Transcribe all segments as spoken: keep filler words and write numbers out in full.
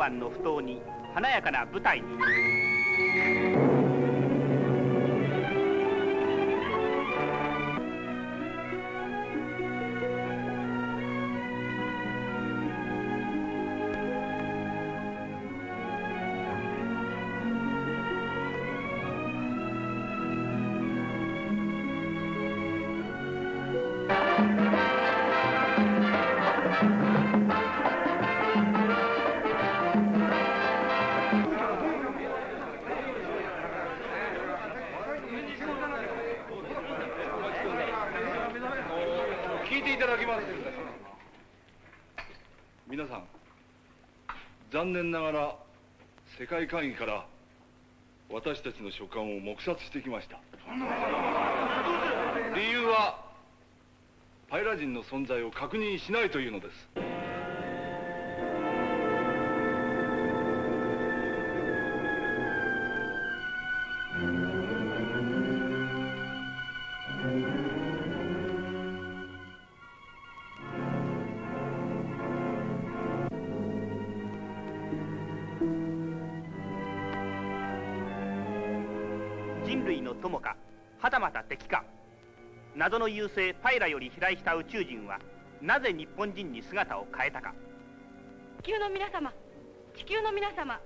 湾の埠頭に華やかな舞台に。 皆さん、残念ながら世界会議から私たちの書簡を黙殺してきました。理由はパイラ人の存在を確認しないというのです。 人類の友かはたまた敵か。謎の優勢パイラより飛来した宇宙人はなぜ日本人に姿を変えたか。 地球の皆様、地球の皆様、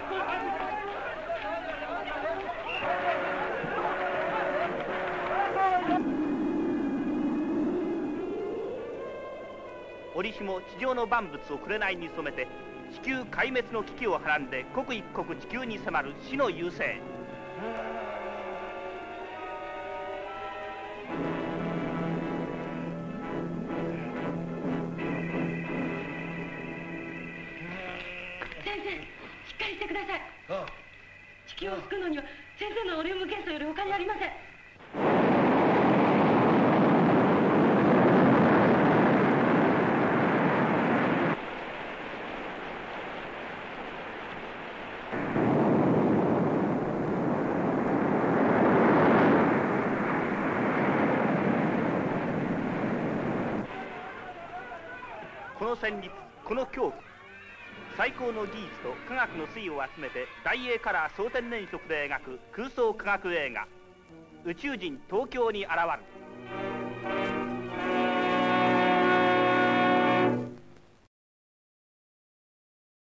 折しも地上の万物を紅に染めて地球壊滅の危機をはらんで刻一刻地球に迫る死の優勢。 先生、しっかりしてください。ああ、地球を救うのには先生のオリウム元素より他にありません。 この旋律、この恐怖、最高の技術と科学の粋を集めて大英カラー総天然色で描く空想科学映画「宇宙人東京に現る」。